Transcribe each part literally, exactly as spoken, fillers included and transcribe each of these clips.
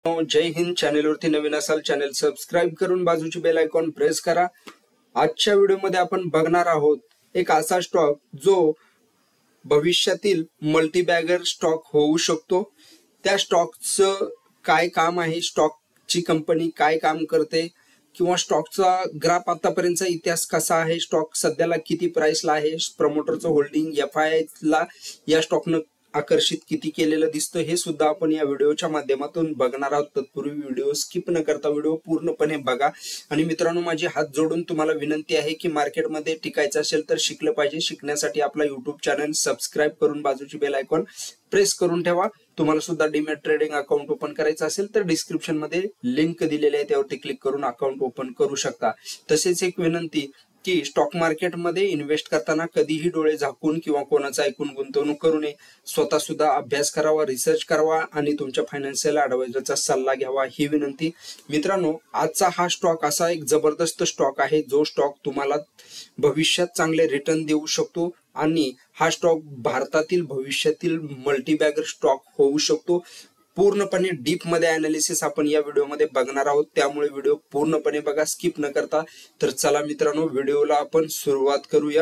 जय हिंद. चॅनलवरती नवीन असाल channel subscribe करून बाजूची बेल आयकॉन प्रेस करा. आजच्या व्हिडिओमध्ये आपण बघणार आहोत एक असा स्टॉक जो भविष्यातील मल्टीबॅगर स्टॉक होऊ शकतो. त्या स्टॉकचं काय काम आहे, स्टॉकची कंपनी काय काम करते, किंवा स्टॉकचा ग्राफ आतापर्यंतचा इतिहास कसा आहे, स्टॉक सध्याला किती प्राइसला आहे, प्रमोटरचं होल्डिंग एफ आय ला या स्टॉकनं आकर्षित किती केलेलं दिसतं, हे सुद्धा आपण या व्हिडिओच्या माध्यमातून बघणार आहोत. तत्पूर्वी व्हिडिओ स्किप न करता व्हिडिओ पूर्णपणे बघा. आणि मित्रांनो, माझी हात जोडून तुम्हाला विनंती आहे की मार्केटमध्ये टिकायचं असेल तर शिकलं पाहिजे. शिकण्यासाठी आपला युट्यूब चॅनल सबस्क्राइब करून बाजूची बेल आयकॉन प्रेस करून ठेवा. तुम्हाला सुद्धा डीमॅट ट्रेडिंग अकाउंट ओपन करायचं असेल तर डिस्क्रिप्शन मध्ये लिंक दिलेली आहे, त्यावरती क्लिक करून अकाउंट ओपन करू शकता. तसेच एक विनंती की स्टॉक मार्केटमध्ये इन्व्हेस्ट करताना कधीही डोळे झाकून किंवा कोणाचं ऐकून गुंतवणूक करू नये. स्वतः सुद्धा अभ्यास करावा, रिसर्च करावा आणि तुमच्या फायनान्शियल ॲडवायझरचा सल्ला घ्यावा, ही विनंती. मित्रांनो, आजचा हा स्टॉक असा एक जबरदस्त स्टॉक आहे जो स्टॉक तुम्हाला भविष्यात चांगले रिटर्न देऊ शकतो आणि हा स्टॉक भारतातील भविष्यातील मल्टीबॅगर स्टॉक होऊ शकतो. पूर्णपणे डीप मध्ये अनालिसिस आपण या व्हिडिओमध्ये बघणार आहोत, त्यामुळे व्हिडिओ पूर्णपणे बघा, स्किप न करता. तर चला मित्रांनो, व्हिडिओला आपण सुरुवात करूया.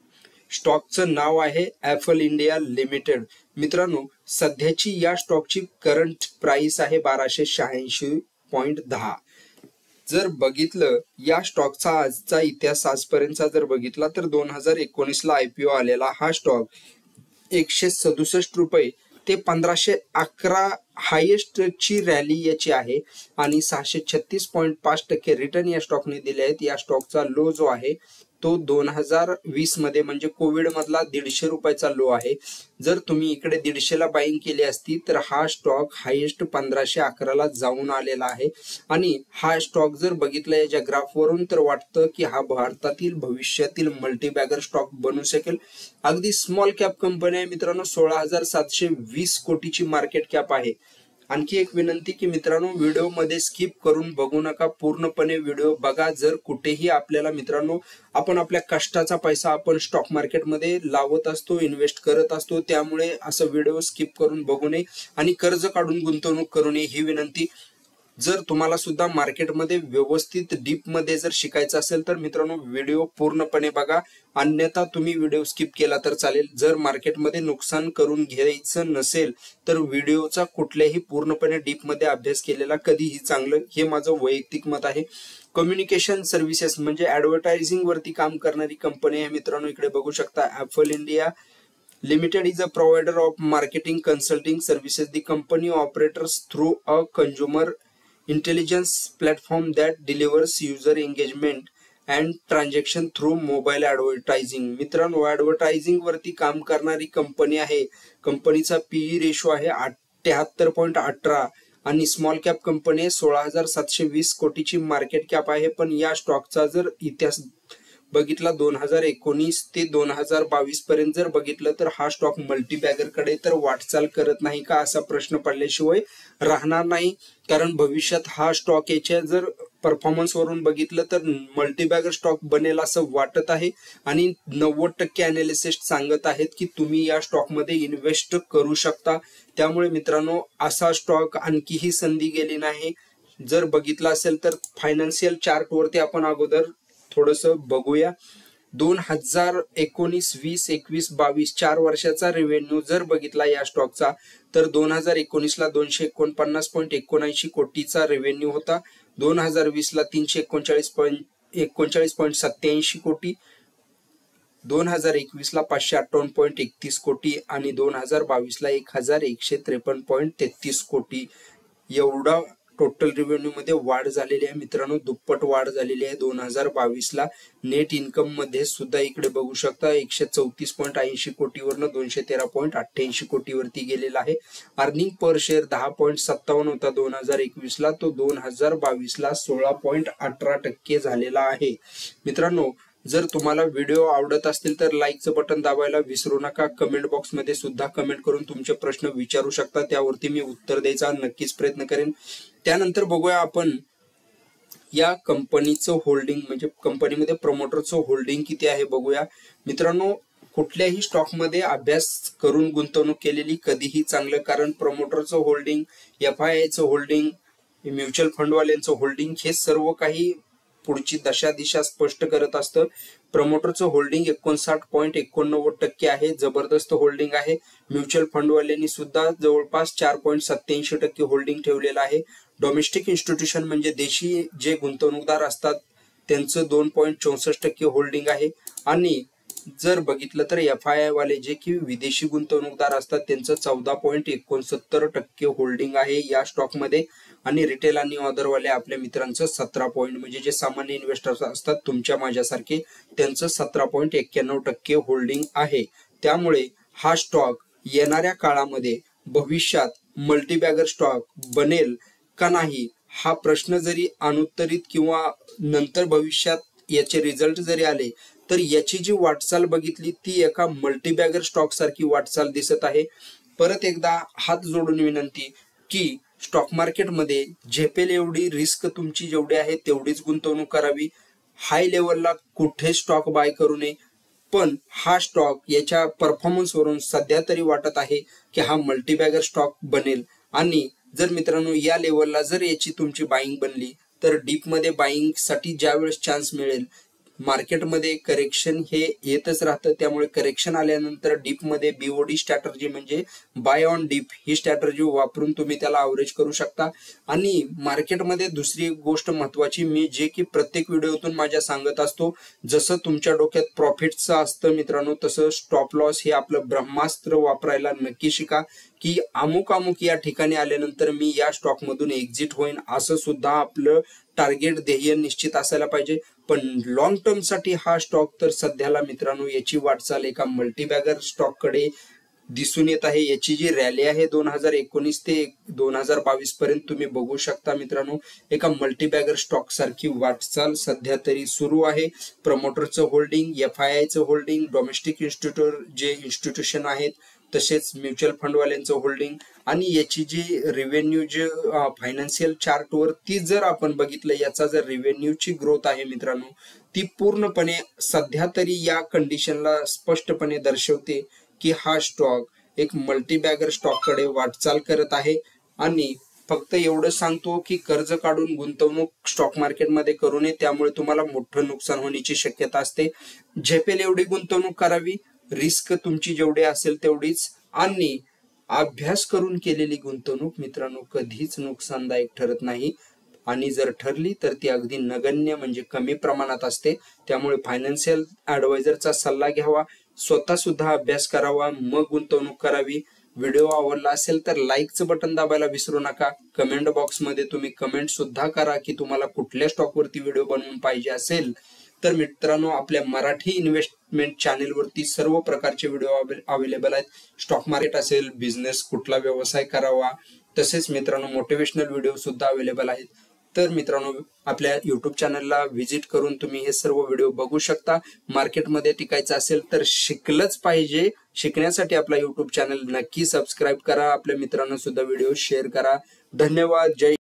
स्टॉकचं नाव आहे ॲपल इंडिया लिमिटेड. मित्रांनो, सध्याची या स्टॉकची करंट प्राइस आहे बाराशे शहाऐंशी पॉईंट दहा. जर बघितलं या स्टॉकचा आजचा इतिहास आजपर्यंतचा जर बघितला तर दोन हजार एकोणीस ला आयपीओ आलेला हा स्टॉक एकशे सदुसष्ट रुपये ते पंधराशे अकरा हायेस्ट ची रॅली याची आहे आणि सहाशे छत्तीस पॉईंट पाच टक्के रिटर्न या स्टॉकने दिले आहेत. या स्टॉकचा लो जो आहे तो दोन हजार वीस मध्ये म्हणजे कोविड मधला दीडशे रुपयाचा लो आहे. जर तुम्ही इकडे दीडशेला बाईंग केली असती तर हा स्टॉक हायेस्ट पंधराशे अकराला जाऊन आलेला आहे. आणि हा स्टॉक जर बघितला याच्या ग्राफवरून तर वाटतं की हा भारतातील भविष्यातील मल्टीबॅगर स्टॉक बनू शकेल. अगदी स्मॉल कॅप कंपनी आहे मित्रांनो, सोळा हजार सातशे वीस कोटीची मार्केट कॅप आहे. आणखी एक विनंती की मित्रांनो, व्हिडिओ मध्ये स्किप करून बघू नका, पूर्णपणे व्हिडिओ बघा. जर कुठेही आपल्याला मित्रांनो, आपण आपल्या कष्टाचा पैसा आपण स्टॉक मार्केटमध्ये लावत असतो, इन्व्हेस्ट करत असतो, त्यामुळे असं व्हिडिओ स्किप करून बघू नये आणि कर्ज काढून गुंतवणूक करू नये, ही विनंती. जर तुम्हाला सुद्धा मार्केटमध्ये व्यवस्थित डीप मध्ये जर शिकायचं असेल तर मित्रांनो व्हिडिओ पूर्णपणे बघा, अन्यथा तुम्ही व्हिडिओ स्किप केला तर चालेल. जर मार्केटमध्ये नुकसान करून घ्यायचं नसेल तर व्हिडिओचा कुठल्याही पूर्णपणे डीप मध्ये अभ्यास केलेला कधीही चांगलं, हे माझं वैयक्तिक मत आहे. कम्युनिकेशन सर्व्हिसेस म्हणजे ऍडव्हर्टायझिंग वरती काम करणारी कंपनी आहे मित्रांनो. इकडे बघू शकता, Apple India Limited is a provider of marketing consulting services. The company operates through a consumer intelligence platform that delivers user engagement and transaction through mobile advertising. मित्रांनो, ऍडव्हर्टायझिंग वरती काम करणारी कंपनी आहे. कंपनीचा पीई रेशो आहे अठ्याहत्तर point अठरा आणि स्मॉल कॅप कंपनी आहे. सोळा हजार सातशे वीस कोटीची मार्केट कॅप आहे. पण या स्टॉकचा जर इतिहास बघितला दोन हजार एकोणीस ते दोन हजार बावीस पर्यंत जर बघितलं तर हा स्टॉक मल्टीबॅगर कडे तर वाटचाल करत नाही का, असा प्रश्न पडल्याशिवाय राहणार नाही. कारण भविष्यात हा स्टॉक याच्या जर परफॉर्मन्स वरून बघितलं तर मल्टीबॅगर स्टॉक बनेल असं वाटत आहे. आणि नव्वद टक्के अनालिसिस्ट सांगत आहेत की तुम्ही या स्टॉक मध्ये इन्व्हेस्ट करू शकता. त्यामुळे मित्रांनो, असा स्टॉक आणखीही संधी गेली नाही. जर बघितला असेल तर फायनान्शियल चार्ट वरती आपण अगोदर थोडस बघूया. दोन हजार एकोणीस वीस एकवीस बावीस चार वर्षाचा रेव्हेन्यू जर बघितला या स्टॉकचा तर दोन हजार एकोणीस ला दोनशे एकोणपन्नास पॉईंट एकोणऐंशी कोटीचा रेव्हेन्यू होता. दोन हजार वीस ला तीनशे एकोणचाळीस पॉईंट एकोणचाळीस पॉईंट सत्याऐंशी कोटी, दोन हजार एकवीस ला पाचशे अठ्ठावन्न पॉईंट एकतीस कोटी आणि दोन हजार बावीस ला एक हजार एकशे त्रेपन्न पॉईंट तेहतीस कोटी एवढा टोटल रेव्हेन्यू मध्ये वाढ झालेली आहे मित्रांनो. दुप्पट वाढ झालेली आहे दोन हजार बावीस ला. नेट इन्कम मध्ये सुद्धा इकडे बघू शकता, एकशे चौतीस पॉईंट ऐंशी कोटीवरनं दोनशे तेरा पॉईंट अठ्ठ्याऐंशी कोटीवरती गेलेला आहे. अर्निंग पर शेअर दहा पॉईंट सत्तावन्न होता दोन हजार एकवीस ला, तो दोन हजार बावीस ला सोळा पॉईंट अठरा टक्के झालेला आहे. मित्रांनो, जर तुम्हाला व्हिडिओ आवडत असतील तर लाईकचं बटन दाबायला विसरू नका. कमेंट बॉक्स मध्ये सुद्धा कमेंट करून तुमचे प्रश्न विचारू शकता, त्यावरती मी उत्तर द्यायचा नक्कीच प्रयत्न करेन. त्यानंतर बघूया आपण या कंपनीचं होल्डिंग म्हणजे कंपनीमध्ये प्रमोटरचं होल्डिंग किती आहे बघूया. मित्रांनो, कुठल्याही स्टॉकमध्ये अभ्यास करून गुंतवणूक केलेली कधीही चांगलं, कारण प्रमोटरचं होल्डिंग, एफ आय आयचं होल्डिंग म्युच्युअल फंडवाल्यांचं होल्डिंग हे सर्व काही पुढची दशा दिशा स्पष्ट करत असतं. प्रमोटरचं होल्डिंग एकोणसाठ पॉईंट एकोणनव्वद टक्के आहे, जबरदस्त होल्डिंग आहे. म्युच्युअल फंडवाल्यांनी सुद्धा जवळपास चार पॉईंट सत्याऐंशी टक्के होल्डिंग ठेवलेलं आहे. डोमेस्टिक इन्स्टिट्यूशन म्हणजे देशी जे गुंतवणूकदार असतात त्यांचं दोन पॉईंट चौसष्ट टक्के होल्डिंग आहे. आणि जर बघितलं तर एफ आय आय वाले जे की विदेशी गुंतवणूकदार असतात त्यांचं चौदा पॉईंट एकोणसत्तर टक्के होल्डिंग आहे या स्टॉकमध्ये. आणि रिटेल आणि ऑदरवाले आपल्या मित्रांचं सतरा पॉईंट म्हणजे जे सामान्य इन्व्हेस्टर्स असतात तुमच्या माझ्यासारखे त्यांचं सतरा पॉईंट एक्क्याण्णव टक्के होल्डिंग आहे. त्यामुळे हा स्टॉक येणाऱ्या काळामध्ये भविष्यात मल्टीबॅगर स्टॉक बनेल का नाही हा प्रश्न जरी अनुत्तरित किंवा नंतर भविष्यात याचे रिझल्ट जरी आले तर याची जी वाटचाल बघितली ती एका मल्टीबॅगर स्टॉक सारखी वाटचाल दिसत आहे. परत एकदा हात जोडून विनंती की स्टॉक मार्केटमध्ये झेपेल एवढी रिस्क तुमची जेवढी आहे तेवढीच गुंतवणूक करावी. हाय लेवलला कुठे स्टॉक बाय करू नये. पण हा स्टॉक याच्या परफॉर्मन्सवरून सध्या तरी वाटत आहे की हा मल्टीबॅगर स्टॉक बनेल. आणि जर मित्रांनो या लेवलला जर याची तुमची बाईंग बनली तर डीपमध्ये बाईंग साठी ज्या वेळेस चान्स मिळेल, मार्केटमध्ये करेक्शन हे येतच राहतं त्यामुळे करेक्शन आल्यानंतर डीपमध्ये बीओडी स्ट्रॅटर्जी म्हणजे बाय ऑन डीप ही स्ट्रॅटर्जी वापरून तुम्ही त्याला अवरेज करू शकता. आणि मार्केटमध्ये दुसरी एक गोष्ट महत्वाची मी जे की प्रत्येक व्हिडिओतून माझ्या सांगत असतो, जसं तुमच्या डोक्यात प्रॉफिटचं असतं मित्रांनो तसं स्टॉप लॉस हे आपलं ब्रह्मास्त्र वापरायला नक्की शिका. की अमुक अमुक या ठिकाणी आल्यानंतर मी या स्टॉक मधून एक्झिट होईन असं सुद्धा आपलं टार्गेट ध्येय निश्चित असायला पाहिजे. पण लॉंग टर्म साठी हा स्टॉक तर सध्याला मित्रांनो याची वाटचाल एका मल्टीबॅगर स्टॉक कडे दिसून येत आहे. याची जी रॅली आहे दोन हजार एकोणीस ते दोन हजार बावीस पर्यंत तुम्ही बघू शकता मित्रांनो एका मल्टीबॅगर स्टॉक सारखी वाटचाल सध्या तरी सुरू आहे. प्रमोटरचं होल्डिंग, एफ आय आय चं होल्डिंग, डोमेस्टिक इन्स्टिट्यूट जे इन्स्टिट्यूशन आहेत तसेच म्युच्युअल फंडवाल्यांचं होल्डिंग आणि याची जी रेव्हेन्यू जे फायनान्शियल चार्ट वर ती जर आपण बघितलं याचा जर रेव्हेन्यूची ग्रोथ आहे मित्रांनो ती पूर्णपणे सध्या तरी या कंडिशनला स्पष्टपणे दर्शवते की हा स्टॉक एक मल्टीबॅगर स्टॉक कडे वाटचाल करत आहे. आणि फक्त एवढं सांगतो की कर्ज काढून गुंतवणूक स्टॉक मार्केटमध्ये करू नये, त्यामुळे तुम्हाला मोठं नुकसान होण्याची शक्यता असते. झेपेल एवढी गुंतवणूक करावी, रिस्क तुमची जेवढी असेल तेवढीच. आणि अभ्यास करून केलेली गुंतवणूक मित्रांनो कधीच नुकसानदायक ठरत नाही आणि जर ठरली तर ती अगदी नगण्य म्हणजे कमी प्रमाणात असते. त्यामुळे फायनान्शियल ऍडवायझरचा सल्ला घ्यावा, स्वतः सुद्धा अभ्यास करावा, मग गुंतवणूक करावी. व्हिडिओ आवडला असेल तर लाईकचं बटन दाबायला विसरू नका. कमेंट बॉक्स मध्ये तुम्ही कमेंट सुद्धा करा की तुम्हाला कुठल्या स्टॉकवरती व्हिडिओ बनवून पाहिजे असेल तर. मित्रांनो आपल्या मराठी इन्व्हेस्टमेंट चॅनेल वरती सर्व प्रकारचे व्हिडिओ अवेलेबल आहेत. स्टॉक मार्केट असेल, बिझनेस कुठला व्यवसाय करावा, तसेच मित्रांनो मोटिवेशनल व्हिडिओ सुद्धा अवेलेबल आहेत. तर मित्रांनो आपल्या युट्यूब चॅनलला व्हिजिट करून तुम्ही हे सर्व व्हिडिओ बघू शकता. मार्केटमध्ये टिकायचं असेल तर शिकलंच पाहिजे. शिकण्यासाठी आपला युट्यूब चॅनल नक्की सबस्क्राईब करा. आपल्या मित्रांना सुद्धा व्हिडिओ शेअर करा. धन्यवाद. जय